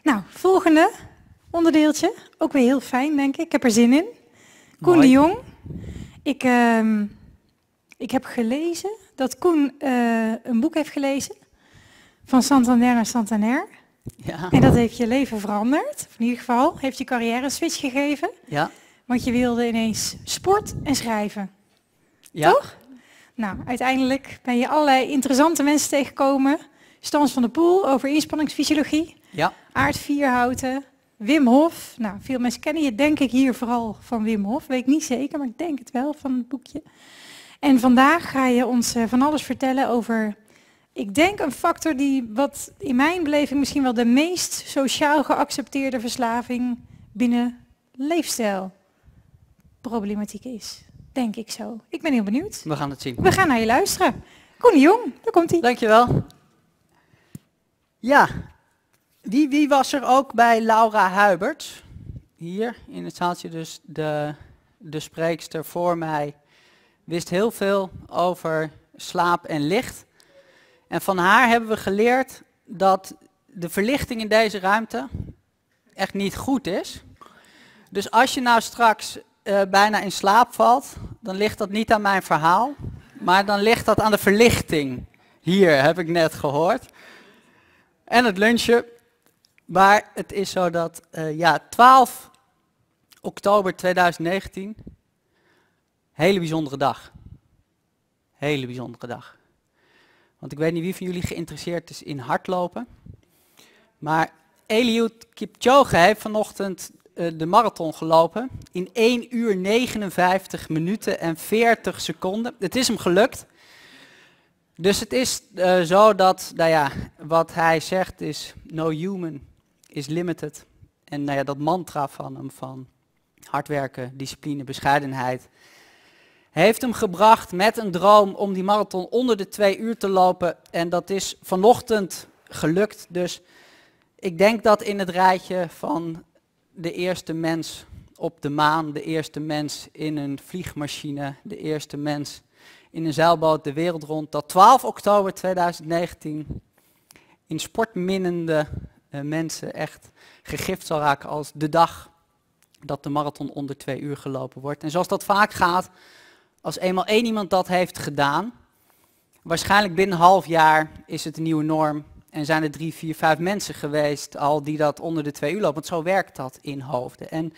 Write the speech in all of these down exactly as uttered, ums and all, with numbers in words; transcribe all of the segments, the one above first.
Nou, volgende onderdeeltje. Ook weer heel fijn, denk ik. Ik heb er zin in. Koen Mooi. de Jong. Ik, uh, ik heb gelezen dat Koen uh, een boek heeft gelezen. Van Santander naar Santander. Ja. En dat heeft je leven veranderd. Of in ieder geval heeft je carrière een switch gegeven. Ja. Want je wilde ineens sport en schrijven. Ja. Toch? Nou, uiteindelijk ben je allerlei interessante mensen tegengekomen. Stans van der Poel over inspanningsfysiologie. Ja. Aart Vierhouten. Wim Hof. Nou, veel mensen kennen je denk ik hier vooral van Wim Hof. Weet ik niet zeker, maar ik denk het wel van het boekje. En vandaag ga je ons uh, van alles vertellen over... Ik denk een factor die wat in mijn beleving misschien wel de meest sociaal geaccepteerde verslaving binnen leefstijlproblematiek is. Denk ik zo. Ik ben heel benieuwd. We gaan het zien. We gaan naar je luisteren. Koen de Jong, daar komt hij. Dankjewel. Ja, wie, wie was er ook bij Laura Huiberts? Hier in het zaaltje dus de, de spreekster voor mij. Wist heel veel over slaap en licht. En van haar hebben we geleerd dat de verlichting in deze ruimte echt niet goed is. Dus als je nou straks uh, bijna in slaap valt, dan ligt dat niet aan mijn verhaal. Maar dan ligt dat aan de verlichting. Hier, heb ik net gehoord. En het lunchen. Maar het is zo dat, uh, ja, twaalf oktober tweeduizend negentien, hele bijzondere dag. Hele bijzondere dag. Want ik weet niet wie van jullie geïnteresseerd is in hardlopen. Maar Eliud Kipchoge heeft vanochtend uh, de marathon gelopen in één uur negenenvijftig minuten en veertig seconden. Het is hem gelukt. Dus het is uh, zo dat, nou ja, wat hij zegt is, no human is limited. En nou ja, dat mantra van hem van hard werken, discipline, bescheidenheid, heeft hem gebracht met een droom om die marathon onder de twee uur te lopen. En dat is vanochtend gelukt. Dus ik denk dat in het rijtje van de eerste mens op de maan, de eerste mens in een vliegmachine, de eerste mens in een zeilboot de wereld rond, dat twaalf oktober tweeduizend negentien in sportminnende uh, mensen echt gegrift zal raken als de dag dat de marathon onder twee uur gelopen wordt. En zoals dat vaak gaat, als eenmaal één iemand dat heeft gedaan, waarschijnlijk binnen een half jaar is het een nieuwe norm en zijn er drie, vier, vijf mensen geweest al die dat onder de twee uur lopen, want zo werkt dat in hoofden. En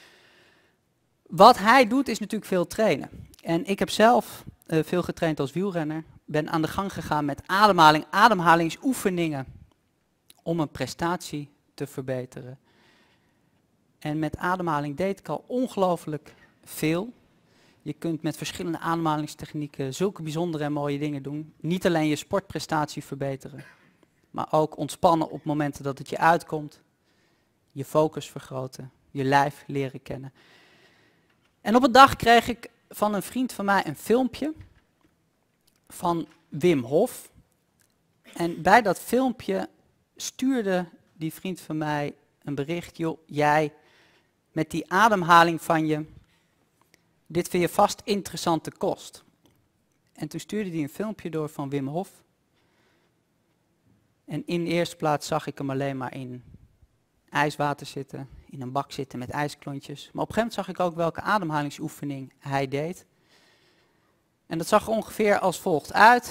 wat hij doet is natuurlijk veel trainen. En ik heb zelf uh, veel getraind als wielrenner, ben aan de gang gegaan met ademhaling, ademhalingsoefeningen om een prestatie te verbeteren. En met ademhaling deed ik al ongelooflijk veel. Je kunt met verschillende ademhalingstechnieken zulke bijzondere en mooie dingen doen. Niet alleen je sportprestatie verbeteren, maar ook ontspannen op momenten dat het je uitkomt. Je focus vergroten, je lijf leren kennen. En op een dag kreeg ik van een vriend van mij een filmpje van Wim Hof. En bij dat filmpje stuurde die vriend van mij een bericht. Joh, jij met die ademhaling van je, dit vind je vast interessante kost. En toen stuurde hij een filmpje door van Wim Hof. En in de eerste plaats zag ik hem alleen maar in ijswater zitten, in een bak zitten met ijsklontjes. Maar op een gegeven moment zag ik ook welke ademhalingsoefening hij deed. En dat zag er ongeveer als volgt uit.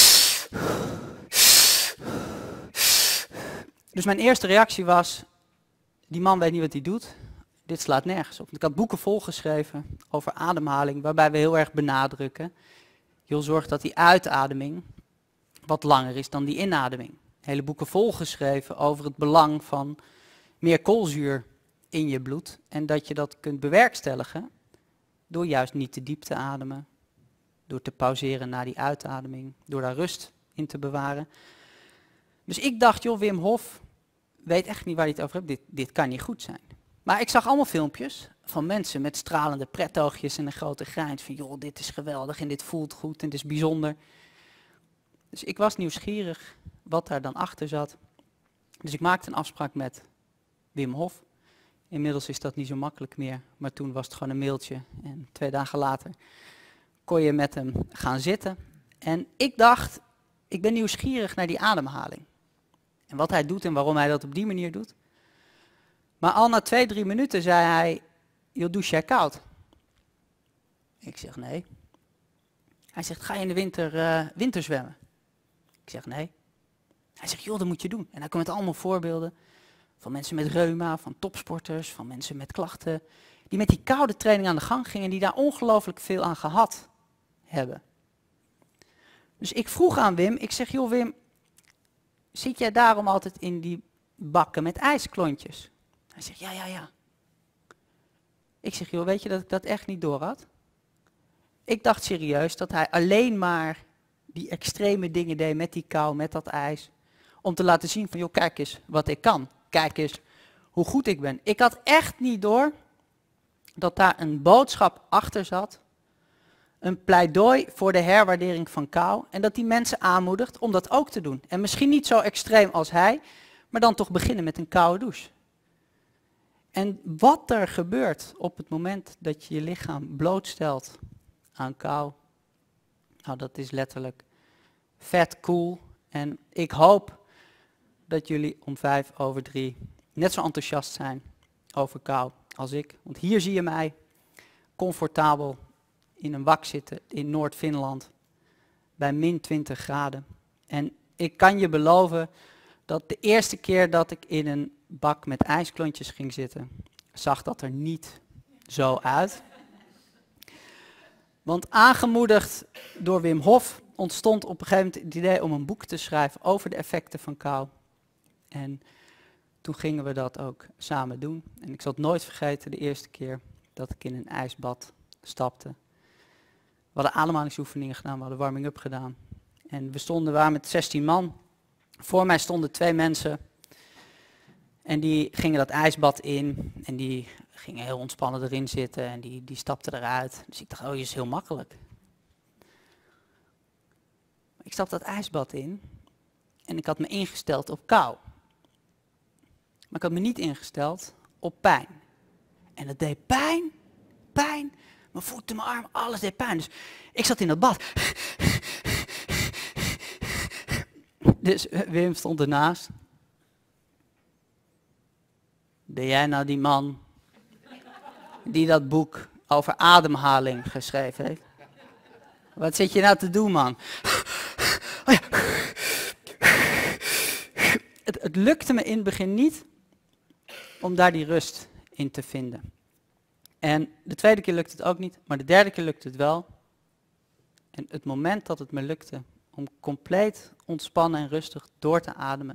Dus mijn eerste reactie was, die man weet niet wat hij doet. Dit slaat nergens op. Ik had boeken volgeschreven over ademhaling, waarbij we heel erg benadrukken. Je zorgt dat die uitademing wat langer is dan die inademing. Hele boeken volgeschreven over het belang van meer koolzuur in je bloed. En dat je dat kunt bewerkstelligen door juist niet te diep te ademen. Door te pauzeren na die uitademing. Door daar rust in te bewaren. Dus ik dacht, joh, Wim Hof weet echt niet waar hij het over heeft. Dit, dit kan niet goed zijn. Maar ik zag allemaal filmpjes van mensen met stralende pretoogjes en een grote grijns. Van joh, dit is geweldig en dit voelt goed en dit is bijzonder. Dus ik was nieuwsgierig wat daar dan achter zat. Dus ik maakte een afspraak met Wim Hof. Inmiddels is dat niet zo makkelijk meer, maar toen was het gewoon een mailtje. En twee dagen later kon je met hem gaan zitten. En ik dacht, ik ben nieuwsgierig naar die ademhaling. En wat hij doet en waarom hij dat op die manier doet. Maar al na twee, drie minuten zei hij, joh, douche jij koud? Ik zeg nee. Hij zegt, ga je in de winter, uh, winter zwemmen? Ik zeg nee. Hij zegt, joh, dat moet je doen. En hij komt met allemaal voorbeelden van mensen met reuma, van topsporters, van mensen met klachten, die met die koude training aan de gang gingen en die daar ongelooflijk veel aan gehad hebben. Dus ik vroeg aan Wim, ik zeg, joh Wim, zit jij daarom altijd in die bakken met ijsklontjes? Hij zegt, ja, ja, ja. Ik zeg, joh, weet je dat ik dat echt niet door had? Ik dacht serieus dat hij alleen maar die extreme dingen deed met die kou, met dat ijs. Om te laten zien van, joh, kijk eens wat ik kan. Kijk eens hoe goed ik ben. Ik had echt niet door dat daar een boodschap achter zat. Een pleidooi voor de herwaardering van kou. En dat die mensen aanmoedigt om dat ook te doen. En misschien niet zo extreem als hij, maar dan toch beginnen met een koude douche. En wat er gebeurt op het moment dat je je lichaam blootstelt aan kou, nou dat is letterlijk vet cool. En ik hoop dat jullie om vijf over drie net zo enthousiast zijn over kou als ik. Want hier zie je mij comfortabel in een wak zitten in Noord-Finland bij min twintig graden. En ik kan je beloven dat de eerste keer dat ik in een bak met ijsklontjes ging zitten, zag dat er niet zo uit. Want aangemoedigd door Wim Hof ontstond op een gegeven moment het idee om een boek te schrijven over de effecten van kou. En toen gingen we dat ook samen doen. En ik zal het nooit vergeten, de eerste keer dat ik in een ijsbad stapte. We hadden ademhalingsoefeningen gedaan, we hadden warming-up gedaan. En we stonden waar met zestien man. Voor mij stonden twee mensen. En die gingen dat ijsbad in. En die gingen heel ontspannen erin zitten. En die, die stapten eruit. Dus ik dacht, oh, dit is heel makkelijk. Ik stapte dat ijsbad in. En ik had me ingesteld op kou. Maar ik had me niet ingesteld op pijn. En dat deed pijn, pijn. Mijn voeten, mijn arm, alles deed pijn. Dus ik zat in dat bad. Dus Wim stond ernaast. Ben jij nou die man die dat boek over ademhaling geschreven heeft? Wat zit je nou te doen, man? Oh ja. het, het lukte me in het begin niet om daar die rust in te vinden. En de tweede keer lukte het ook niet, maar de derde keer lukte het wel. En het moment dat het me lukte om compleet ontspannen en rustig door te ademen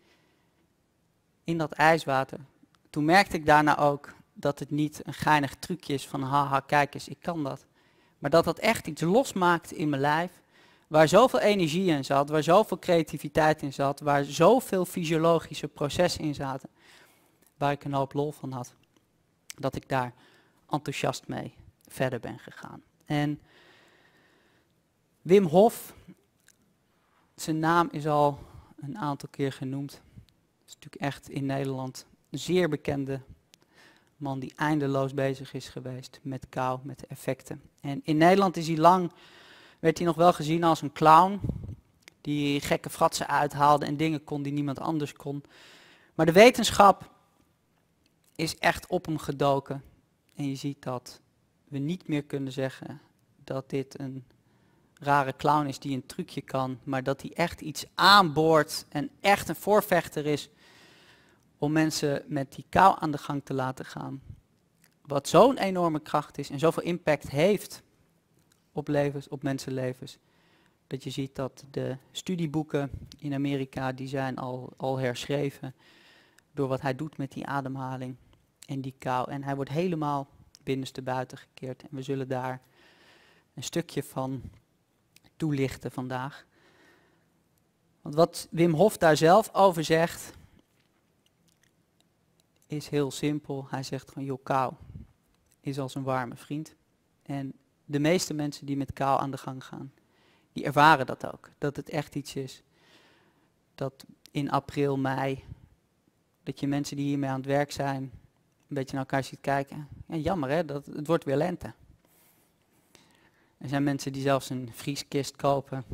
in dat ijswater, toen merkte ik daarna ook dat het niet een geinig trucje is van haha, kijk eens, ik kan dat. Maar dat dat echt iets losmaakte in mijn lijf, waar zoveel energie in zat, waar zoveel creativiteit in zat, waar zoveel fysiologische processen in zaten, waar ik een hoop lol van had, dat ik daar enthousiast mee verder ben gegaan. En Wim Hof, zijn naam is al een aantal keer genoemd. Is natuurlijk echt in Nederland een zeer bekende man die eindeloos bezig is geweest met kou, met de effecten. En in Nederland is hij lang, werd hij nog wel gezien als een clown, die gekke fratsen uithaalde en dingen kon die niemand anders kon. Maar de wetenschap is echt op hem gedoken. En je ziet dat we niet meer kunnen zeggen dat dit een rare clown is die een trucje kan, maar dat hij echt iets aanboort en echt een voorvechter is om mensen met die kou aan de gang te laten gaan. Wat zo'n enorme kracht is en zoveel impact heeft op levens, op mensenlevens. Dat je ziet dat de studieboeken in Amerika, die zijn al, al herschreven door wat hij doet met die ademhaling en die kou. En hij wordt helemaal binnenstebuiten gekeerd. En we zullen daar een stukje van toelichten vandaag. Want wat Wim Hof daar zelf over zegt, is heel simpel. Hij zegt gewoon, joh, kou is als een warme vriend. En de meeste mensen die met kou aan de gang gaan, die ervaren dat ook. Dat het echt iets is. Dat in april, mei, dat je mensen die hiermee aan het werk zijn, een beetje naar elkaar ziet kijken. Ja, jammer hè, dat, het wordt weer lente. Er zijn mensen die zelfs een vrieskist kopen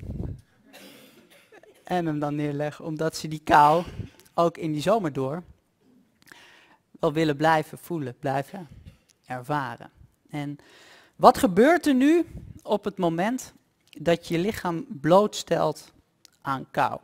en hem dan neerleggen, omdat ze die kou ook in die zomer door wel willen blijven voelen, blijven ervaren. En wat gebeurt er nu op het moment dat je lichaam blootstelt aan kou?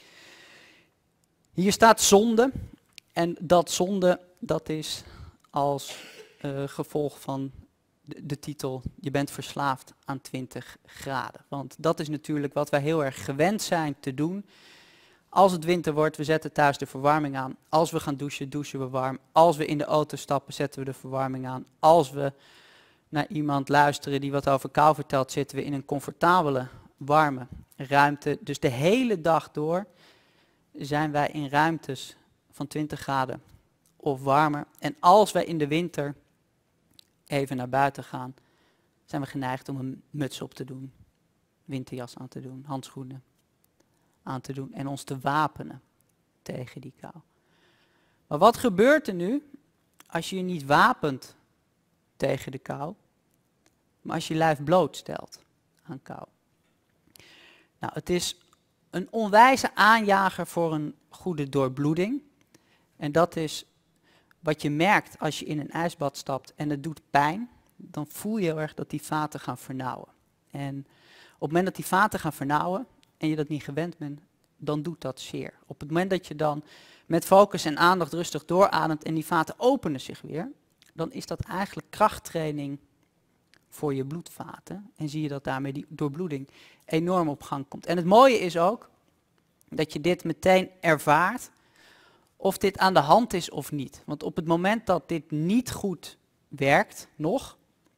Hier staat zonde. En dat zonde, dat is als uh, gevolg van de, de titel, je bent verslaafd aan twintig graden. Want dat is natuurlijk wat wij heel erg gewend zijn te doen. Als het winter wordt, we zetten thuis de verwarming aan. Als we gaan douchen, douchen we warm. Als we in de auto stappen, zetten we de verwarming aan. Als we naar iemand luisteren die wat over kou vertelt, zitten we in een comfortabele, warme ruimte. Dus de hele dag door zijn wij in ruimtes van twintig graden of warmer. En als wij in de winter even naar buiten gaan, zijn we geneigd om een muts op te doen, winterjas aan te doen, handschoenen aan te doen en ons te wapenen tegen die kou. Maar wat gebeurt er nu als je je niet wapent tegen de kou, maar als je lijf blootstelt aan kou? Nou, het is een onwijze aanjager voor een goede doorbloeding. En dat is wat je merkt als je in een ijsbad stapt en het doet pijn. Dan voel je heel erg dat die vaten gaan vernauwen. En op het moment dat die vaten gaan vernauwen en je dat niet gewend bent, dan doet dat zeer. Op het moment dat je dan met focus en aandacht rustig doorademt en die vaten openen zich weer, dan is dat eigenlijk krachttraining voor je bloedvaten. En zie je dat daarmee die doorbloeding enorm op gang komt. En het mooie is ook dat je dit meteen ervaart, of dit aan de hand is of niet. Want op het moment dat dit niet goed werkt, nog,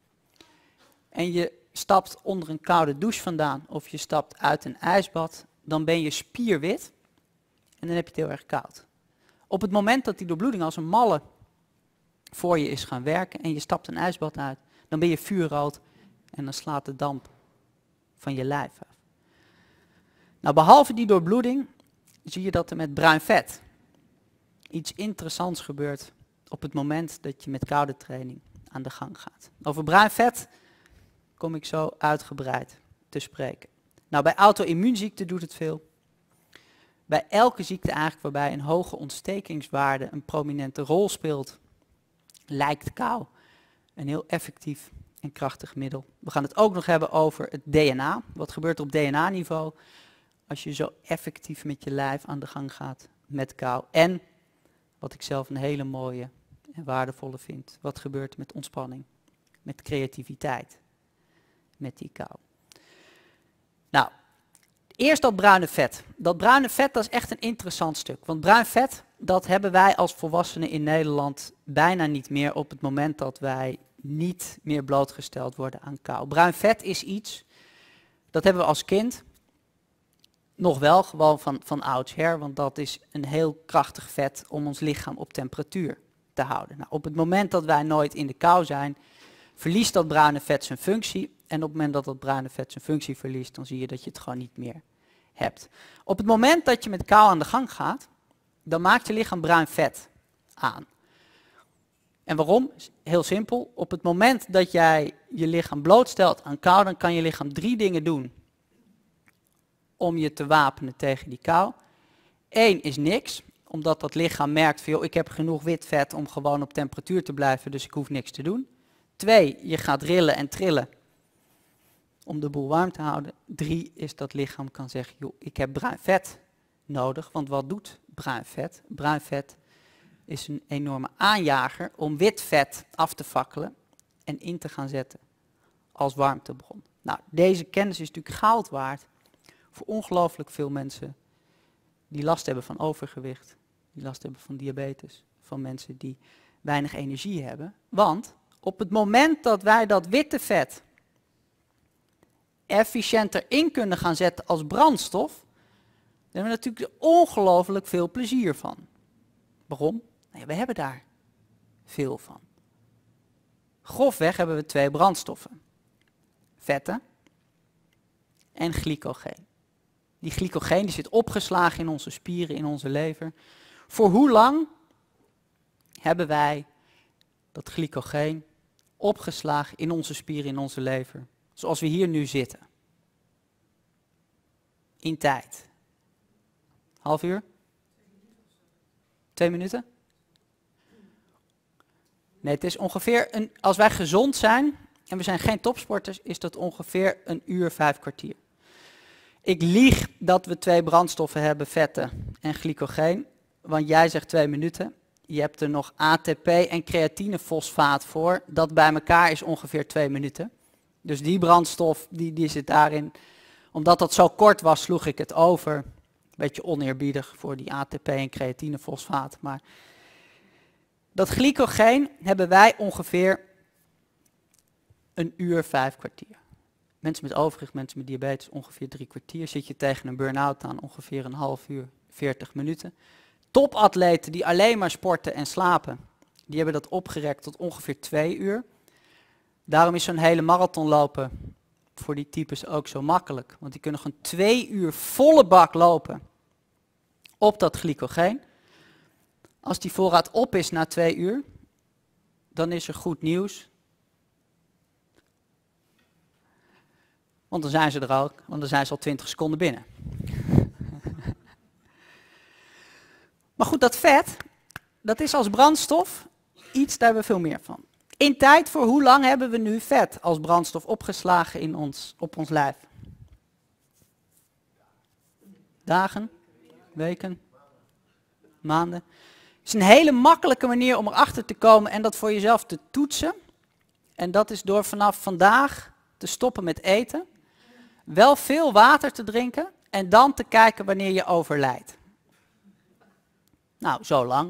en je stapt onder een koude douche vandaan, of je stapt uit een ijsbad, dan ben je spierwit en dan heb je het heel erg koud. Op het moment dat die doorbloeding als een malle voor je is gaan werken en je stapt een ijsbad uit, dan ben je vuurrood en dan slaat de damp van je lijf af. Nou, behalve die doorbloeding zie je dat er met bruin vet iets interessants gebeurt op het moment dat je met koude training aan de gang gaat. Over bruin vet kom ik zo uitgebreid te spreken. Nou, bij auto-immuunziekte doet het veel. Bij elke ziekte eigenlijk waarbij een hoge ontstekingswaarde een prominente rol speelt, lijkt kou een heel effectief en krachtig middel. We gaan het ook nog hebben over het D N A. Wat gebeurt er op D N A-niveau als je zo effectief met je lijf aan de gang gaat met kou? En, wat ik zelf een hele mooie en waardevolle vind, wat gebeurt er met ontspanning, met creativiteit, met die kou? Nou, eerst dat bruine vet. Dat bruine vet, dat is echt een interessant stuk. Want bruin vet, dat hebben wij als volwassenen in Nederland bijna niet meer op het moment dat wij niet meer blootgesteld worden aan kou. Bruin vet is iets, dat hebben we als kind nog wel gewoon van, van oudsher, want dat is een heel krachtig vet om ons lichaam op temperatuur te houden. Nou, op het moment dat wij nooit in de kou zijn, verliest dat bruine vet zijn functie. En op het moment dat dat bruine vet zijn functie verliest, dan zie je dat je het gewoon niet meer hebt. Op het moment dat je met kou aan de gang gaat, dan maakt je lichaam bruin vet aan. En waarom? Heel simpel. Op het moment dat jij je lichaam blootstelt aan kou, dan kan je lichaam drie dingen doen om je te wapenen tegen die kou. Eén is niks, omdat dat lichaam merkt van, joh, ik heb genoeg wit vet om gewoon op temperatuur te blijven, dus ik hoef niks te doen. Twee, je gaat rillen en trillen om de boel warm te houden. Drie is dat lichaam kan zeggen, joh, ik heb bruin vet nodig. Want wat doet bruin vet? Bruin vet is een enorme aanjager om wit vet af te fakkelen en in te gaan zetten als warmtebron. Nou, deze kennis is natuurlijk goud waard voor ongelooflijk veel mensen die last hebben van overgewicht, die last hebben van diabetes, van mensen die weinig energie hebben. Want op het moment dat wij dat witte vet efficiënter in kunnen gaan zetten als brandstof, dan hebben we natuurlijk ongelooflijk veel plezier van. Waarom? Nou ja, we hebben daar veel van. Grofweg hebben we twee brandstoffen. Vetten en glycogeen. Die glycogeen die zit opgeslagen in onze spieren, in onze lever. Voor hoe lang hebben wij dat glycogeen opgeslagen in onze spieren, in onze lever? Zoals we hier nu zitten. In tijd. Half uur? Twee minuten? Nee, het is ongeveer, een, als wij gezond zijn en we zijn geen topsporters, is dat ongeveer een uur, vijf kwartier. Ik lieg dat we twee brandstoffen hebben, vetten en glycogeen, want jij zegt twee minuten. Je hebt er nog A T P en creatinefosfaat voor. Dat bij elkaar is ongeveer twee minuten. Dus die brandstof, die, die zit daarin. Omdat dat zo kort was, sloeg ik het over. Beetje oneerbiedig voor die A T P en creatinefosfaat. Maar dat glycogeen hebben wij ongeveer een uur, vijf kwartier. Mensen met overgewicht, mensen met diabetes, ongeveer drie kwartier. Zit je tegen een burn-out aan, ongeveer een half uur, veertig minuten. Topatleten die alleen maar sporten en slapen, die hebben dat opgerekt tot ongeveer twee uur. Daarom is zo'n hele marathon lopen voor die types ook zo makkelijk. Want die kunnen gewoon twee uur volle bak lopen op dat glycogeen. Als die voorraad op is na twee uur, dan is er goed nieuws. Want dan zijn ze er ook, want dan zijn ze al twintig seconden binnen. Maar goed, dat vet, dat is als brandstof iets, daar hebben we veel meer van. In tijd voor hoe lang hebben we nu vet als brandstof opgeslagen in ons, op ons lijf? Dagen? Weken? Maanden? Het is een hele makkelijke manier om erachter te komen en dat voor jezelf te toetsen. En dat is door vanaf vandaag te stoppen met eten, wel veel water te drinken en dan te kijken wanneer je overlijdt. Nou, zo lang.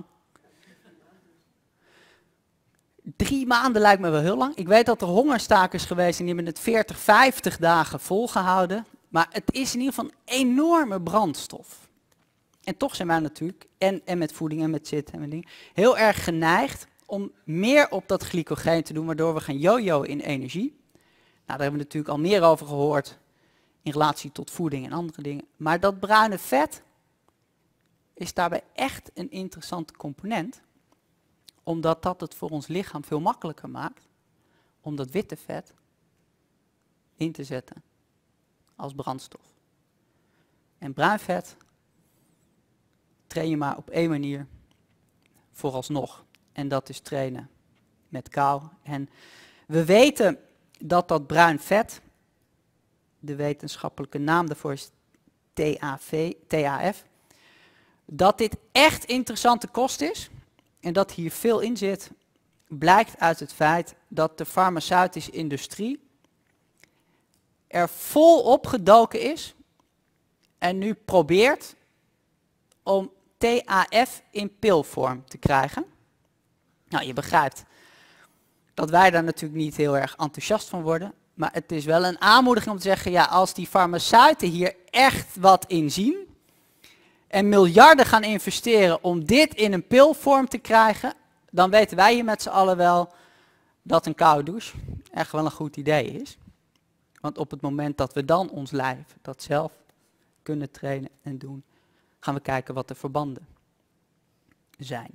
Drie maanden lijkt me wel heel lang. Ik weet dat er hongerstakers geweest en die hebben het veertig, vijftig dagen volgehouden. Maar het is in ieder geval een enorme brandstof. En toch zijn wij natuurlijk, en, en met voeding en met zitten en met dingen, heel erg geneigd om meer op dat glycogeen te doen, waardoor we gaan yo-yo in energie. Nou, daar hebben we natuurlijk al meer over gehoord in relatie tot voeding en andere dingen. Maar dat bruine vet is daarbij echt een interessante component, omdat dat het voor ons lichaam veel makkelijker maakt om dat witte vet in te zetten als brandstof. En bruin vet train je maar op één manier vooralsnog. En dat is trainen met kou. En we weten dat dat bruin vet, de wetenschappelijke naam daarvoor is T A V, T A F, dat dit echt interessante kost is en dat hier veel in zit, blijkt uit het feit dat de farmaceutische industrie er vol gedoken is en nu probeert om T A F in pilvorm te krijgen. Nou, je begrijpt dat wij daar natuurlijk niet heel erg enthousiast van worden, maar het is wel een aanmoediging om te zeggen, ja, als die farmaceuten hier echt wat in zien en miljarden gaan investeren om dit in een pilvorm te krijgen, dan weten wij hier met z'n allen wel dat een koude douche echt wel een goed idee is. Want op het moment dat we dan ons lijf dat zelf kunnen trainen en doen, gaan we kijken wat de verbanden zijn.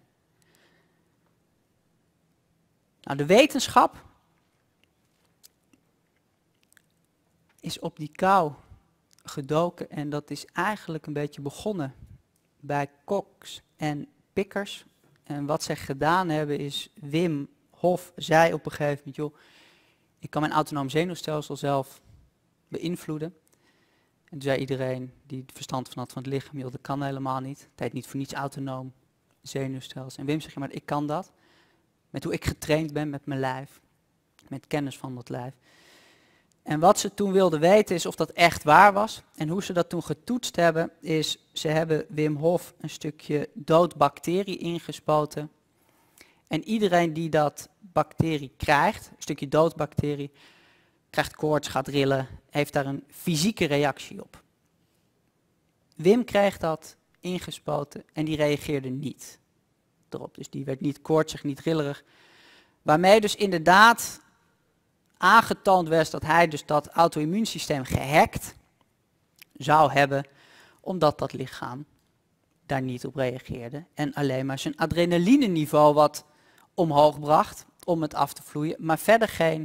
Nou, de wetenschap is op die kou gedoken en dat is eigenlijk een beetje begonnen bij koks en pikkers. En wat zij gedaan hebben is, Wim Hof zei op een gegeven moment, joh, ik kan mijn autonoom zenuwstelsel zelf beïnvloeden. En toen zei iedereen die het verstand van had van het lichaam, joh, dat kan helemaal niet. Het heet niet voor niets autonoom zenuwstelsel. En Wim zegt, ja, maar ik kan dat. Met hoe ik getraind ben met mijn lijf. Met kennis van dat lijf. En wat ze toen wilden weten is of dat echt waar was. En hoe ze dat toen getoetst hebben is, ze hebben Wim Hof een stukje dood bacterie ingespoten. En iedereen die dat bacterie krijgt, een stukje dood bacterie, krijgt koorts, gaat rillen, heeft daar een fysieke reactie op. Wim kreeg dat ingespoten en die reageerde niet erop. Dus die werd niet koortsig, niet rillerig. Waarmee dus inderdaad aangetoond werd dat hij dus dat auto-immuunsysteem gehackt zou hebben, omdat dat lichaam daar niet op reageerde en alleen maar zijn adrenaline-niveau wat omhoog bracht om het af te vloeien, maar verder geen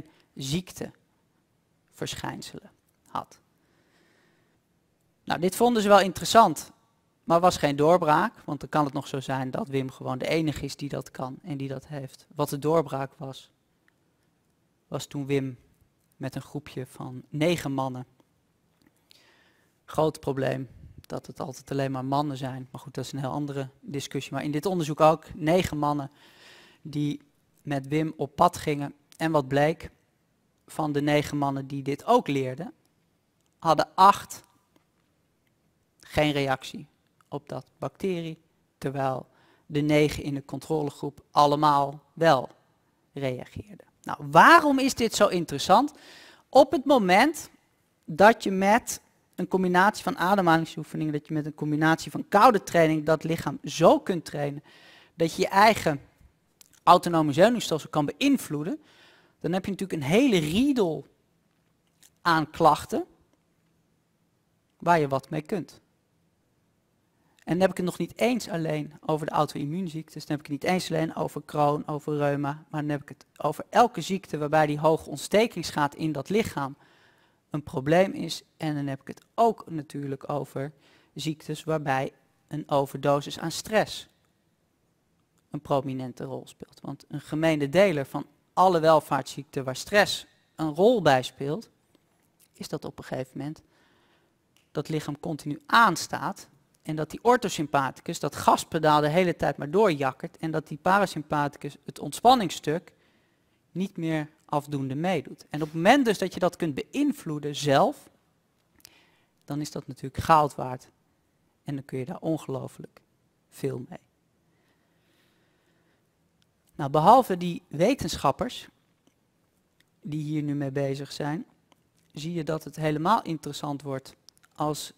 ziekteverschijnselen had. Nou, dit vonden ze wel interessant, maar was geen doorbraak, want dan kan het nog zo zijn dat Wim gewoon de enige is die dat kan en die dat heeft. Wat de doorbraak was, was toen Wim met een groepje van negen mannen, groot probleem dat het altijd alleen maar mannen zijn, maar goed, dat is een heel andere discussie. Maar in dit onderzoek ook negen mannen die met Wim op pad gingen. En wat bleek, van de negen mannen die dit ook leerden, hadden acht geen reactie op dat bacterie, terwijl de negen in de controlegroep allemaal wel reageerden. Nou, waarom is dit zo interessant? Op het moment dat je met een combinatie van ademhalingsoefeningen, dat je met een combinatie van koude training dat lichaam zo kunt trainen, dat je je eigen autonome zenuwstelsel kan beïnvloeden, dan heb je natuurlijk een hele riedel aan klachten waar je wat mee kunt. En dan heb ik het nog niet eens alleen over de auto-immuunziektes, dan heb ik het niet eens alleen over Crohn, over reuma, maar dan heb ik het over elke ziekte waarbij die hoge ontstekingsgraad in dat lichaam een probleem is. En dan heb ik het ook natuurlijk over ziektes waarbij een overdosis aan stress een prominente rol speelt. Want een gemene deler van alle welvaartsziekten waar stress een rol bij speelt, is dat op een gegeven moment dat lichaam continu aanstaat en dat die orthosympathicus, dat gaspedaal de hele tijd maar doorjakkert en dat die parasympathicus, het ontspanningsstuk, niet meer afdoende meedoet. En op het moment dus dat je dat kunt beïnvloeden zelf, dan is dat natuurlijk goud waard. En dan kun je daar ongelooflijk veel mee. Nou, behalve die wetenschappers die hier nu mee bezig zijn, zie je dat het helemaal interessant wordt als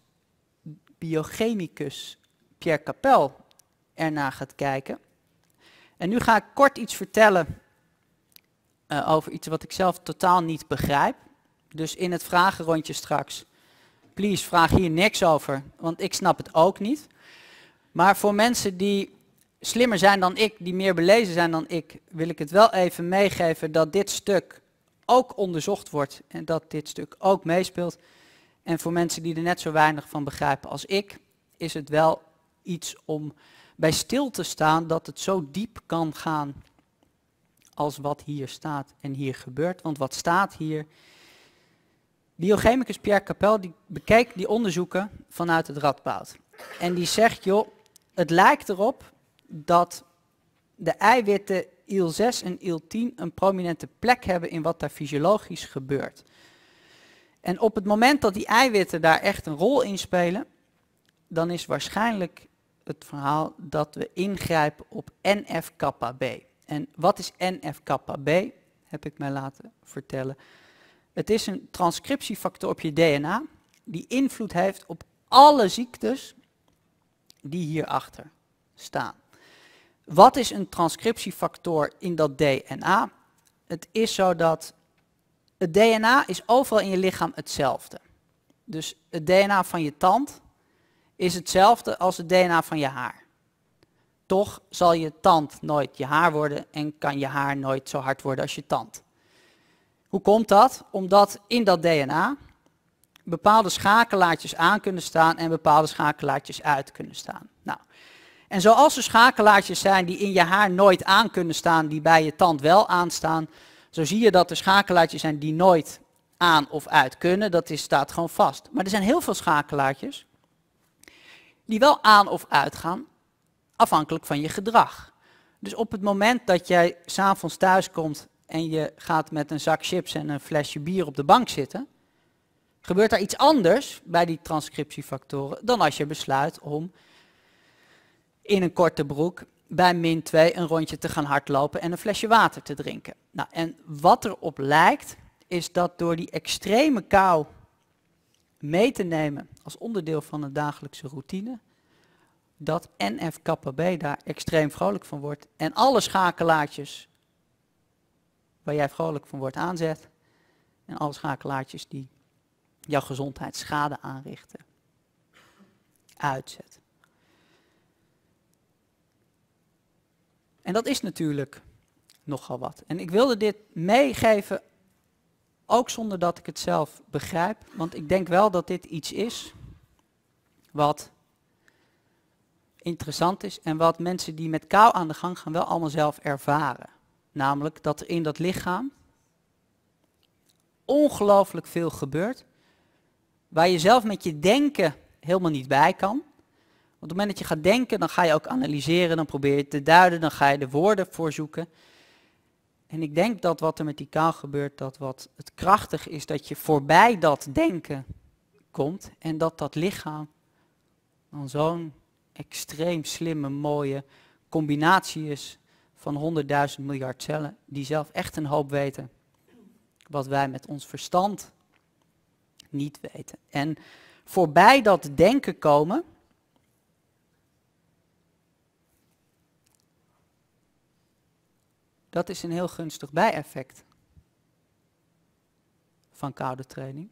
biochemicus Pierre Capel ernaar gaat kijken. En nu ga ik kort iets vertellen uh, over iets wat ik zelf totaal niet begrijp. Dus in het vragenrondje straks, please, vraag hier niks over, want ik snap het ook niet. Maar voor mensen die slimmer zijn dan ik, die meer belezen zijn dan ik, wil ik het wel even meegeven dat dit stuk ook onderzocht wordt en dat dit stuk ook meespeelt. En voor mensen die er net zo weinig van begrijpen als ik, is het wel iets om bij stil te staan dat het zo diep kan gaan als wat hier staat en hier gebeurt. Want wat staat hier? Biochemicus Pierre Capel die bekeek die onderzoeken vanuit het Radboud. En die zegt, joh, het lijkt erop dat de eiwitten I L zes en I L tien een prominente plek hebben in wat daar fysiologisch gebeurt. En op het moment dat die eiwitten daar echt een rol in spelen, dan is waarschijnlijk het verhaal dat we ingrijpen op N F kappa B. En wat is N F kappa B? Heb ik mij laten vertellen. Het is een transcriptiefactor op je D N A die invloed heeft op alle ziektes die hierachter staan. Wat is een transcriptiefactor in dat D N A? Het is zo dat het D N A is overal in je lichaam hetzelfde. Dus het D N A van je tand is hetzelfde als het D N A van je haar. Toch zal je tand nooit je haar worden en kan je haar nooit zo hard worden als je tand. Hoe komt dat? Omdat in dat D N A bepaalde schakelaartjes aan kunnen staan en bepaalde schakelaartjes uit kunnen staan. Nou, en zoals er schakelaartjes zijn die in je haar nooit aan kunnen staan, die bij je tand wel aanstaan, zo zie je dat er schakelaartjes zijn die nooit aan of uit kunnen. Dat is, staat gewoon vast. Maar er zijn heel veel schakelaartjes die wel aan of uit gaan, afhankelijk van je gedrag. Dus op het moment dat jij 's avonds thuis komt en je gaat met een zak chips en een flesje bier op de bank zitten, gebeurt er iets anders bij die transcriptiefactoren dan als je besluit om in een korte broek bij min twee een rondje te gaan hardlopen en een flesje water te drinken. Nou, en wat erop lijkt, is dat door die extreme kou mee te nemen als onderdeel van een dagelijkse routine, dat N F kappa B daar extreem vrolijk van wordt en alle schakelaartjes waar jij vrolijk van wordt aanzet en alle schakelaartjes die jouw gezondheid schade aanrichten, uitzet. En dat is natuurlijk nogal wat. En ik wilde dit meegeven, ook zonder dat ik het zelf begrijp. Want ik denk wel dat dit iets is wat interessant is en wat mensen die met kou aan de gang gaan wel allemaal zelf ervaren. Namelijk dat er in dat lichaam ongelooflijk veel gebeurt, waar je zelf met je denken helemaal niet bij kan. Want op het moment dat je gaat denken, dan ga je ook analyseren, dan probeer je te duiden, dan ga je de woorden voorzoeken. En ik denk dat wat er met die kou gebeurt, dat wat het krachtig is, dat je voorbij dat denken komt en dat dat lichaam dan zo'n extreem slimme, mooie combinatie is van honderdduizend miljard cellen, die zelf echt een hoop weten, wat wij met ons verstand niet weten. En voorbij dat denken komen, dat is een heel gunstig bijeffect van koude training.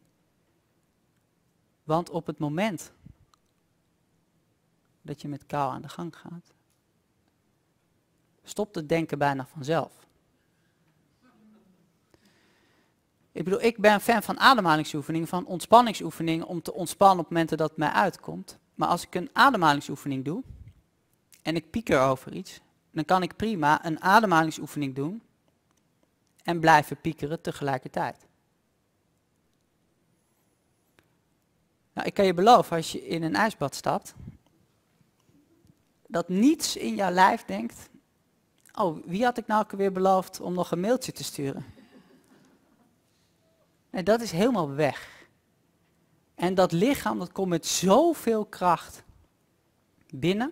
Want op het moment dat je met kou aan de gang gaat, stopt het denken bijna vanzelf. Ik bedoel, ik ben fan van ademhalingsoefeningen, van ontspanningsoefeningen om te ontspannen op momenten dat het mij uitkomt. Maar als ik een ademhalingsoefening doe en ik pieker over iets, dan kan ik prima een ademhalingsoefening doen en blijven piekeren tegelijkertijd. Nou, ik kan je beloven, als je in een ijsbad stapt, dat niets in jouw lijf denkt, oh, wie had ik nou ook weer beloofd om nog een mailtje te sturen? Nee, dat is helemaal weg. En dat lichaam, dat komt met zoveel kracht binnen.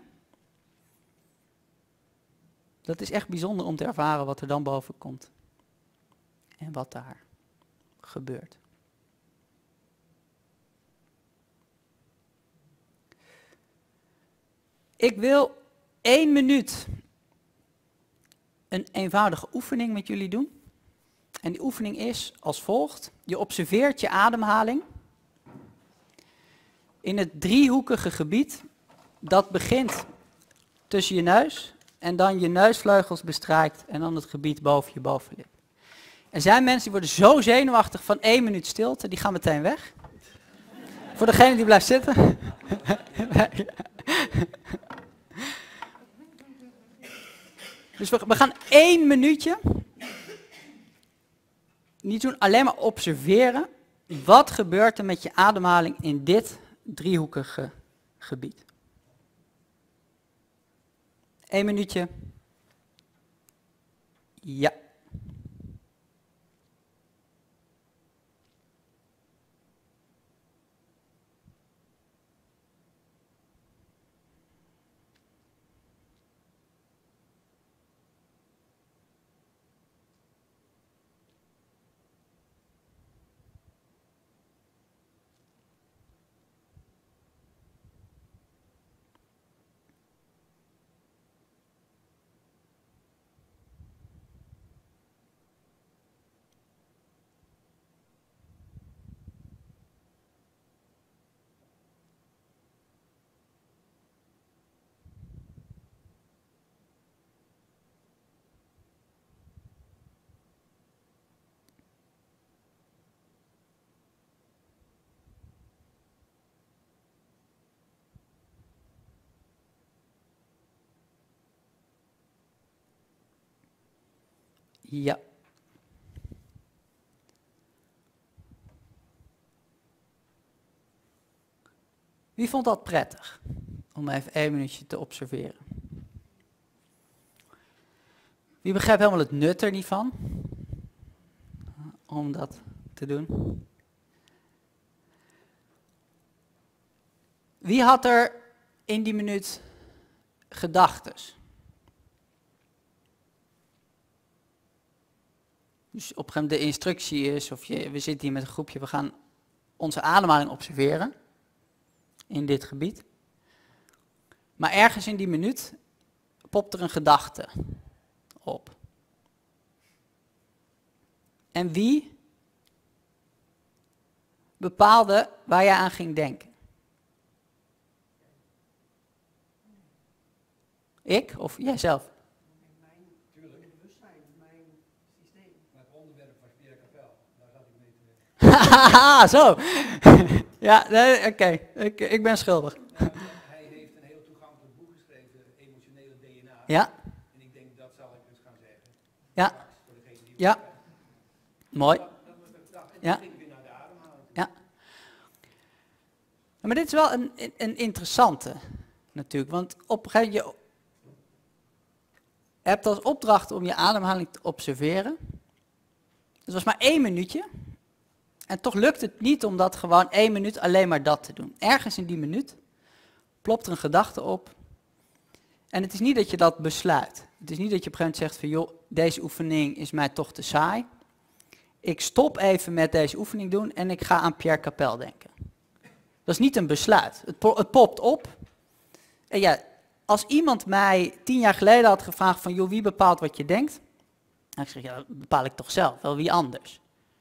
Dat is echt bijzonder om te ervaren wat er dan boven komt. En wat daar gebeurt. Ik wil één minuut een eenvoudige oefening met jullie doen. En die oefening is als volgt. Je observeert je ademhaling in het driehoekige gebied. Dat begint tussen je neus en dan je neusvleugels bestrijkt en dan het gebied boven je bovenlip. Er zijn mensen die worden zo zenuwachtig van één minuut stilte, die gaan meteen weg. Voor degene die blijft zitten. Dus we, we gaan één minuutje niet doen, alleen maar observeren. Wat gebeurt er met je ademhaling in dit driehoekige gebied? Eén minuutje. Ja. Ja. Wie vond dat prettig? Om even één minuutje te observeren. Wie begrijpt helemaal het nut er niet van? Om dat te doen. Wie had er in die minuut gedachtes? Dus op een gegeven moment de instructie is, of je, we zitten hier met een groepje, we gaan onze ademhaling observeren in dit gebied. Maar ergens in die minuut popt er een gedachte op. En wie bepaalde waar je aan ging denken? Ik of jijzelf? Haha, zo. Ja, nee, oké. Okay. Ik, ik ben schuldig. Hij heeft een heel toegankelijk boek geschreven. Ja. En ik denk dat zal ik dus gaan zeggen. Ja. Straks, voor degene die Ja. het Mooi. Dat, dat was de gedachte. En Ja. dan ging ik weer naar de ademhaling. Ja. Maar dit is wel een, een, een interessante natuurlijk, want op een gegeven moment, je hebt als opdracht om je ademhaling te observeren. Dat was maar één minuutje. En toch lukt het niet om dat gewoon één minuut alleen maar dat te doen. Ergens in die minuut plopt er een gedachte op. En het is niet dat je dat besluit. Het is niet dat je op een gegeven moment zegt van joh, deze oefening is mij toch te saai. Ik stop even met deze oefening doen en ik ga aan Pierre Capel denken. Dat is niet een besluit. Het, po- het popt op. En ja, als iemand mij tien jaar geleden had gevraagd van joh, wie bepaalt wat je denkt? Dan zeg ik, ja, dat bepaal ik toch zelf, wel wie anders.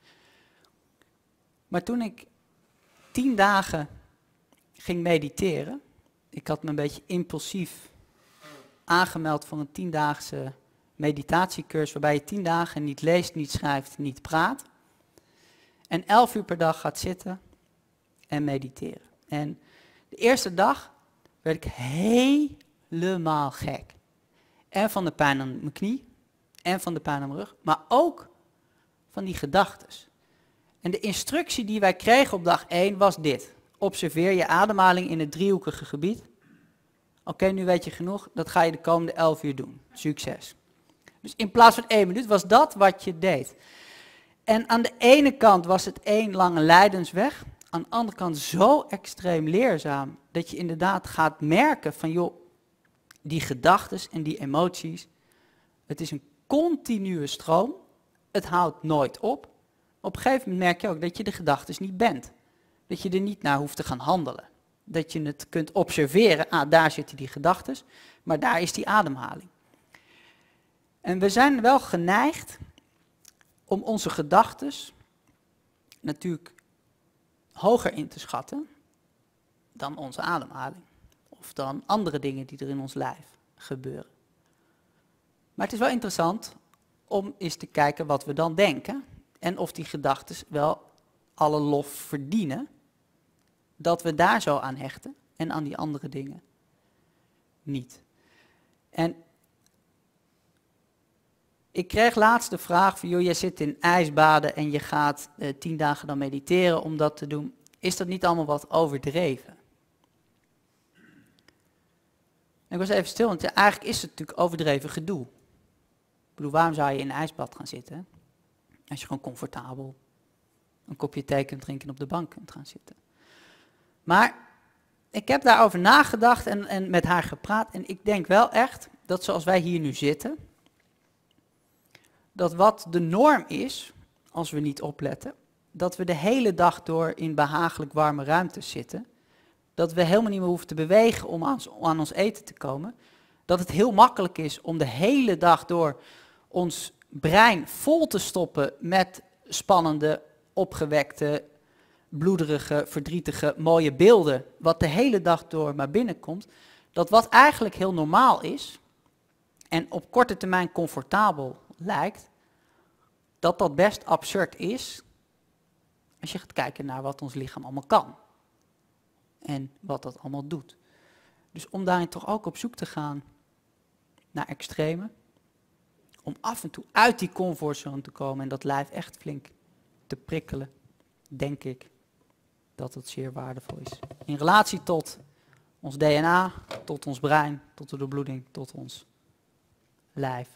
Maar toen ik tien dagen ging mediteren, ik had me een beetje impulsief aangemeld voor een tiendaagse meditatiecursus, waarbij je tien dagen niet leest, niet schrijft, niet praat. En elf uur per dag gaat zitten en mediteren. En de eerste dag werd ik helemaal gek. En van de pijn aan mijn knie, en van de pijn aan mijn rug, maar ook van die gedachtes. En de instructie die wij kregen op dag één was dit. Observeer je ademhaling in het driehoekige gebied. Oké, okay, nu weet je genoeg, dat ga je de komende elf uur doen. Succes. Dus in plaats van één minuut was dat wat je deed. En aan de ene kant was het één lange lijdensweg. Aan de andere kant zo extreem leerzaam. Dat je inderdaad gaat merken van joh, die gedachtes en die emoties. Het is een continue stroom. Het houdt nooit op. Op een gegeven moment merk je ook dat je de gedachtes niet bent. Dat je er niet naar hoeft te gaan handelen. Dat je het kunt observeren, ah, daar zitten die gedachtes, maar daar is die ademhaling. En we zijn wel geneigd om onze gedachtes natuurlijk hoger in te schatten dan onze ademhaling. Of dan andere dingen die er in ons lijf gebeuren. Maar het is wel interessant om eens te kijken wat we dan denken. En of die gedachtes wel alle lof verdienen. Dat we daar zo aan hechten en aan die andere dingen niet. En ik kreeg laatst de vraag van, joh, jij zit in ijsbaden en je gaat eh, tien dagen dan mediteren om dat te doen. Is dat niet allemaal wat overdreven? En ik was even stil, want ja, eigenlijk is het natuurlijk overdreven gedoe. Ik bedoel, waarom zou je in een ijsbad gaan zitten? Als je gewoon comfortabel een kopje thee kunt drinken en op de bank kunt gaan zitten. Maar ik heb daarover nagedacht en, en met haar gepraat. En ik denk wel echt dat zoals wij hier nu zitten, dat wat de norm is, als we niet opletten, dat we de hele dag door in behagelijk warme ruimtes zitten. Dat we helemaal niet meer hoeven te bewegen om aan, aan ons eten te komen. Dat het heel makkelijk is om de hele dag door ons brein vol te stoppen met spannende, opgewekte, bloederige, verdrietige, mooie beelden, wat de hele dag door maar binnenkomt, dat wat eigenlijk heel normaal is en op korte termijn comfortabel lijkt, dat dat best absurd is als je gaat kijken naar wat ons lichaam allemaal kan en wat dat allemaal doet. Dus om daarin toch ook op zoek te gaan naar extreme, om af en toe uit die comfortzone te komen en dat lijf echt flink te prikkelen, denk ik dat het zeer waardevol is. In relatie tot ons D N A, tot ons brein, tot de doorbloeding, tot ons lijf.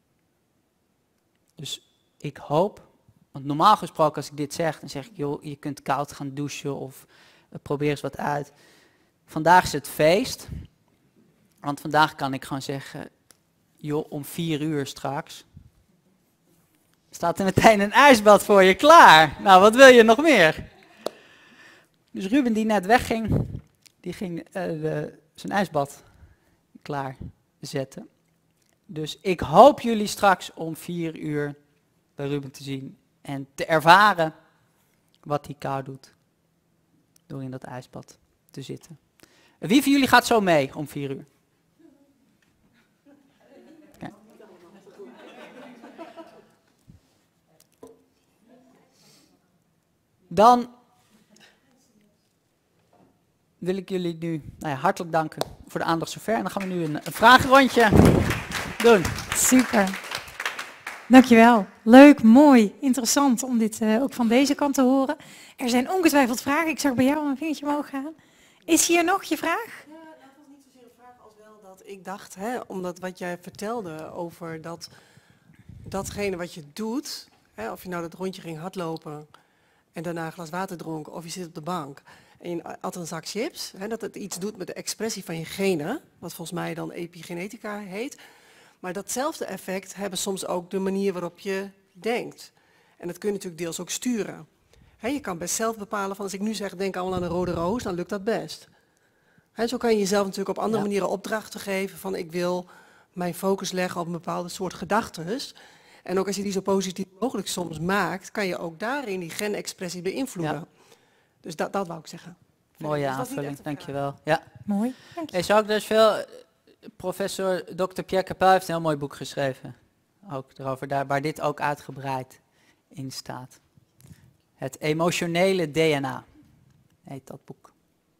Dus ik hoop, want normaal gesproken als ik dit zeg, dan zeg ik, joh, je kunt koud gaan douchen of uh, probeer eens wat uit. Vandaag is het feest, want vandaag kan ik gewoon zeggen, joh, om vier uur straks staat er meteen een ijsbad voor je klaar. Nou, wat wil je nog meer? Dus Ruben die net wegging, die ging uh, de, zijn ijsbad klaar zetten. Dus ik hoop jullie straks om vier uur bij Ruben te zien en te ervaren wat hij kou doet door in dat ijsbad te zitten. Wie van jullie gaat zo mee om vier uur? Okay. Dan wil ik jullie nu nou ja, hartelijk danken voor de aandacht zover. En dan gaan we nu een, een vragenrondje doen. Super. Dankjewel. Leuk, mooi, interessant om dit uh, ook van deze kant te horen. Er zijn ongetwijfeld vragen. Ik zag bij jou een vingertje omhoog gaan. Is hier nog je vraag? Ja, dat was niet zozeer een vraag als wel dat ik dacht, hè, omdat wat jij vertelde over dat, datgene wat je doet, hè, of je nou dat rondje ging hardlopen en daarna een glas water dronk, of je zit op de bank en je at een zak chips, hè, dat het iets doet met de expressie van je genen, wat volgens mij dan epigenetica heet. Maar datzelfde effect hebben soms ook de manier waarop je denkt. En dat kun je natuurlijk deels ook sturen. He, je kan best zelf bepalen van als ik nu zeg denk allemaal aan een rode roos, dan lukt dat best. He, zo kan je jezelf natuurlijk op andere ja. manieren opdrachten geven van ik wil mijn focus leggen op een bepaalde soort gedachtes. En ook als je die zo positief mogelijk soms maakt, kan je ook daarin die genexpressie beïnvloeden. Ja. Dus dat, dat wou ik zeggen. Mooie dus aanvulling, dankjewel. Ja. Mooi, dank je. Hey, zou ik dus veel... Professor dokter Pierre Capel heeft een heel mooi boek geschreven. Ook erover, daar, waar dit ook uitgebreid in staat. Het emotionele D N A heet dat boek.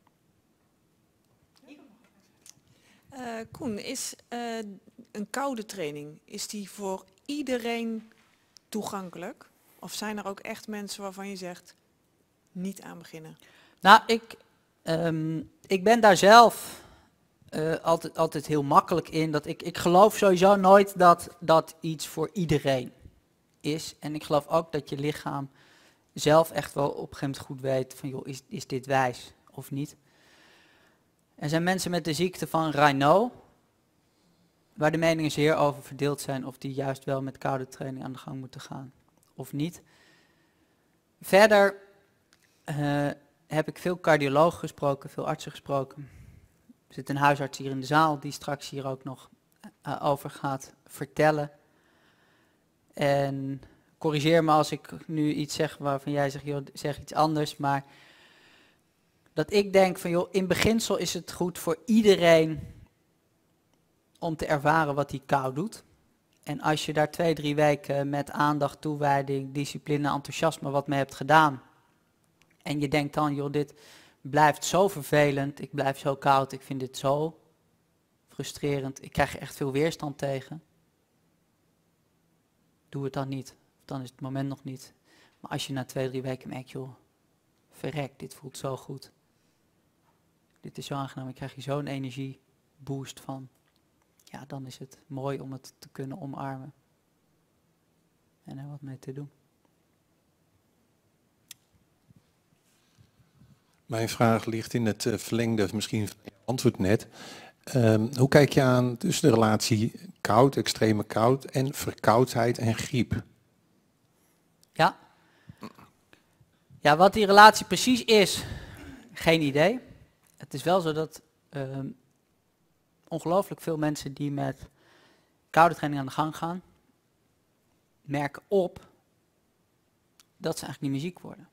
Uh, Koen, is uh, een koude training, is die voor iedereen toegankelijk? Of zijn er ook echt mensen waarvan je zegt, niet aan beginnen? Nou, ik, um, ik ben daar zelf... Uh, altijd, altijd heel makkelijk in. Dat ik, ik geloof sowieso nooit dat dat iets voor iedereen is. En ik geloof ook dat je lichaam zelf echt wel op een gegeven moment goed weet van joh, is, is dit wijs of niet. Er zijn mensen met de ziekte van Raynaud, waar de meningen zeer over verdeeld zijn of die juist wel met koude training aan de gang moeten gaan of niet. Verder uh, heb ik veel cardiologen gesproken, veel artsen gesproken. Er zit een huisarts hier in de zaal die straks hier ook nog uh, over gaat vertellen. En corrigeer me als ik nu iets zeg waarvan jij zegt, joh, zeg iets anders. Maar dat ik denk van, joh, in beginsel is het goed voor iedereen om te ervaren wat die kou doet. En als je daar twee, drie weken met aandacht, toewijding, discipline, enthousiasme wat mee hebt gedaan. En je denkt dan, joh, dit... blijft zo vervelend, ik blijf zo koud, ik vind dit zo frustrerend, ik krijg er echt veel weerstand tegen. Doe het dan niet, dan is het moment nog niet. Maar als je na twee, drie weken merkt, joh, verrek, dit voelt zo goed. Dit is zo aangenaam, ik krijg hier zo'n energieboost van. Ja, dan is het mooi om het te kunnen omarmen. En er wat mee te doen. Mijn vraag ligt in het uh, verlengde, misschien van je antwoord net. Um, hoe kijk je aan tussen de relatie koud, extreme koud en verkoudheid en griep? Ja. Ja, wat die relatie precies is, geen idee. Het is wel zo dat um, ongelooflijk veel mensen die met koude training aan de gang gaan, merken op dat ze eigenlijk niet meer ziek worden.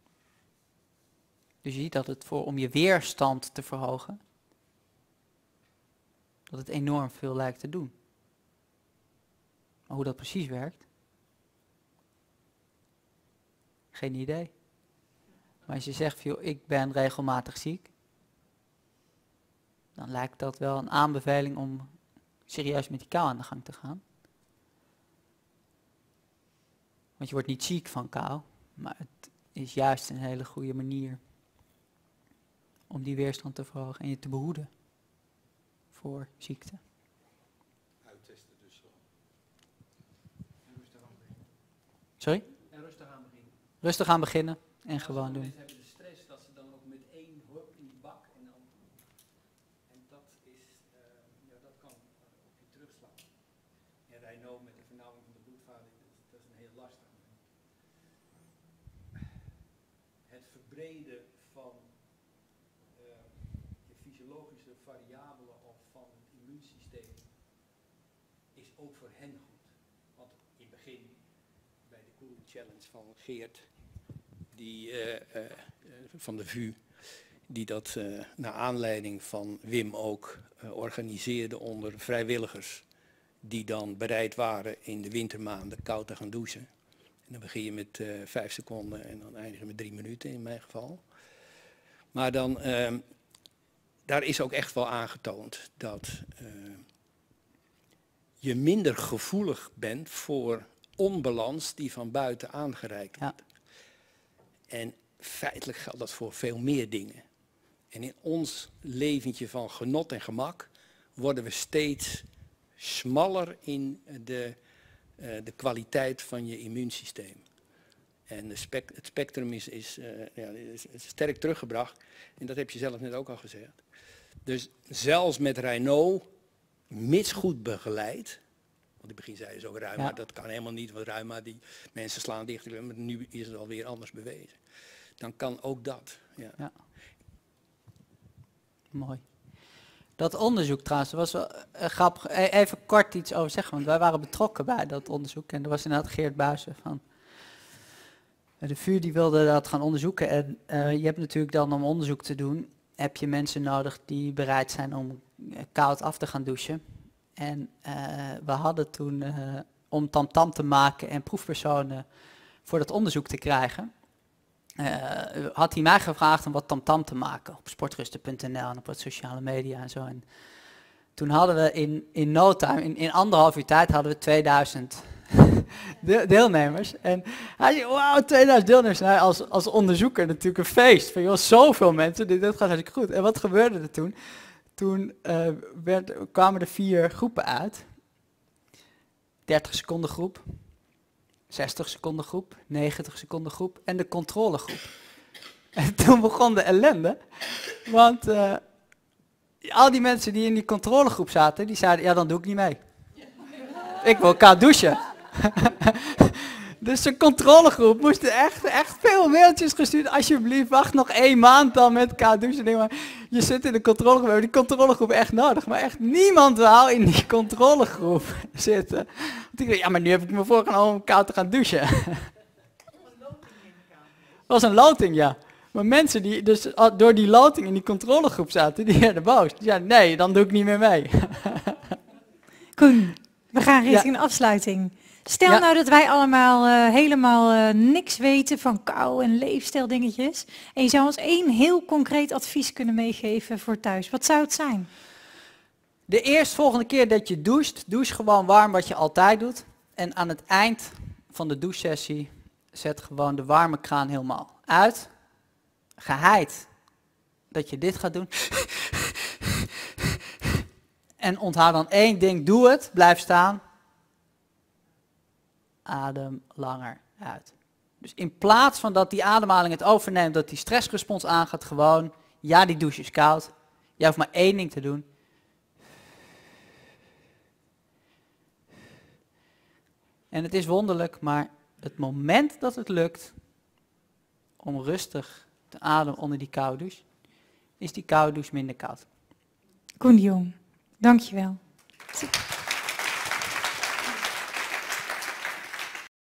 Dus je ziet dat het voor om je weerstand te verhogen, dat het enorm veel lijkt te doen. Maar hoe dat precies werkt, geen idee. Maar als je zegt, joh, ik ben regelmatig ziek, dan lijkt dat wel een aanbeveling om serieus met die kou aan de gang te gaan. Want je wordt niet ziek van kou, maar het is juist een hele goede manier om die weerstand te verhogen en je te behoeden voor ziekte. Uittesten dus. Rustig aan beginnen. Sorry? En rustig aan beginnen. Rustig aan beginnen en gewoon doen. Mensen hebben de stress dat ze dan ook met één hop in die bak en dan... En dat is, uh, ja, dat kan op je terugslaan. En Raynaud met de vernauwing van de bloedvaten, dat, dat is een heel lastig. Het verbreden van uh, de fysiologische variabelen of van het immuunsysteem is ook voor hen goed. Want in het begin, bij de Cool Challenge van Geert, die, uh, uh, van de V U, die dat uh, naar aanleiding van Wim ook uh, organiseerde onder vrijwilligers, die dan bereid waren in de wintermaanden koud te gaan douchen. En dan begin je met uh, vijf seconden en dan eindig je met drie minuten in mijn geval. Maar dan uh, daar is ook echt wel aangetoond dat uh, je minder gevoelig bent voor onbalans die van buiten aangereikt wordt. Ja. En feitelijk geldt dat voor veel meer dingen. En in ons leventje van genot en gemak worden we steeds smaller in de, uh, de kwaliteit van je immuunsysteem. En de spect het spectrum is, is, uh, ja, is, is sterk teruggebracht. En dat heb je zelf net ook al gezegd. Dus zelfs met Raynaud, mits goed begeleid. Want in het begin zei je zo reuma, ja. Dat kan helemaal niet. Want reuma, die mensen slaan dicht. Maar nu is het alweer anders bewezen. Dan kan ook dat. Ja. Ja. Mooi. Dat onderzoek trouwens, was wel uh, grappig. Even kort iets over zeggen, want wij waren betrokken bij dat onderzoek. En er was inderdaad Geert Buijsen van de V U die wilde dat gaan onderzoeken. En uh, je hebt natuurlijk dan om onderzoek te doen, heb je mensen nodig die bereid zijn om uh, koud af te gaan douchen. En uh, we hadden toen, uh, om tamtam te maken en proefpersonen voor dat onderzoek te krijgen, uh, had hij mij gevraagd om wat tamtam te maken op sportrusten punt n l en op wat sociale media en zo. En toen hadden we in, in no time, in, in anderhalf uur tijd, hadden we tweeduizend de, deelnemers. En hij zei, wauw, tweeduizend deelnemers. Nou, als, als onderzoeker natuurlijk een feest. Van, joh, zoveel mensen, dit, dit gaat hartstikke goed. En wat gebeurde er toen? Toen uh, werd, kwamen er vier groepen uit. dertig seconden groep, zestig seconden groep, negentig seconden groep en de controlegroep. En toen begon de ellende, want uh, al die mensen die in die controlegroep zaten, die zeiden, ja, dan doe ik niet mee. Ik wil koud douchen. Dus de controlegroep moest echt, echt veel mailtjes gestuurd. Alsjeblieft, wacht nog één maand dan met koud douchen. Maar je zit in de controlegroep, we hebben die controlegroep echt nodig. Maar echt niemand wou in die controlegroep zitten. Want ik dacht, ja, maar nu heb ik me voorgenomen om koud te gaan douchen. Het was een loting, ja. Maar mensen die dus door die loting in die controlegroep zaten, die werden boos. Die zeiden, nee, dan doe ik niet meer mee. Koen, we gaan richting Ja. de afsluiting. Stel Ja. nou dat wij allemaal uh, helemaal uh, niks weten van kou en leefstijldingetjes. En je zou ons één heel concreet advies kunnen meegeven voor thuis. Wat zou het zijn? De eerstvolgende keer dat je doucht, douche gewoon warm wat je altijd doet. En aan het eind van de douchesessie zet gewoon de warme kraan helemaal uit. Geheid dat je dit gaat doen. En onthoud dan één ding, doe het, blijf staan. Adem langer uit. Dus in plaats van dat die ademhaling het overneemt, dat die stressrespons aangaat, gewoon, ja, die douche is koud. Jij hoeft maar één ding te doen. En het is wonderlijk, maar het moment dat het lukt om rustig te ademen onder die koude douche, is die koude douche minder koud. Koen de Jong, dankjewel.